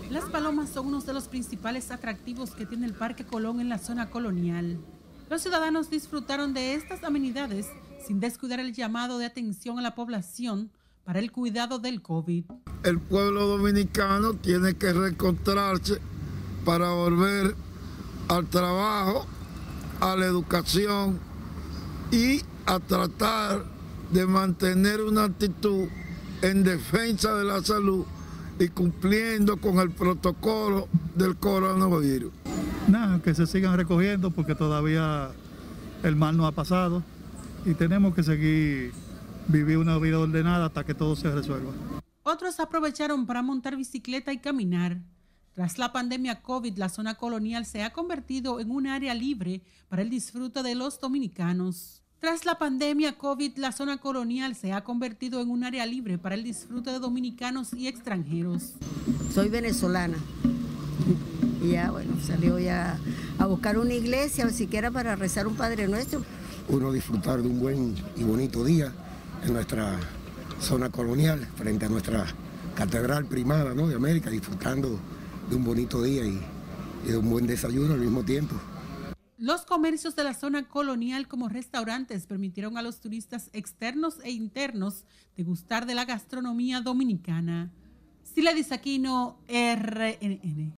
Las palomas son uno de los principales atractivos que tiene el Parque Colón en la zona colonial. Los ciudadanos disfrutaron de estas amenidades sin descuidar el llamado de atención a la población para el cuidado del COVID. El pueblo dominicano tiene que reencontrarse para volver al trabajo, a la educación y a tratar de mantener una actitud en defensa de la salud y cumpliendo con el protocolo del coronavirus. Nada, que se sigan recogiendo porque todavía el mal no ha pasado y tenemos que seguir vivir una vida ordenada hasta que todo se resuelva. Otros aprovecharon para montar bicicleta y caminar. Tras la pandemia COVID, la zona colonial se ha convertido en un área libre para el disfrute de los dominicanos. Tras la pandemia COVID, la zona colonial se ha convertido en un área libre para el disfrute de dominicanos y extranjeros. Soy venezolana y ya, bueno, salió ya a buscar una iglesia, o siquiera para rezar un Padre Nuestro. Uno disfrutar de un buen y bonito día en nuestra zona colonial, frente a nuestra catedral primada, ¿no?, de América, disfrutando de un bonito día y de un buen desayuno al mismo tiempo. Los comercios de la zona colonial como restaurantes permitieron a los turistas externos e internos degustar de la gastronomía dominicana. Siledis Aquino, RNN.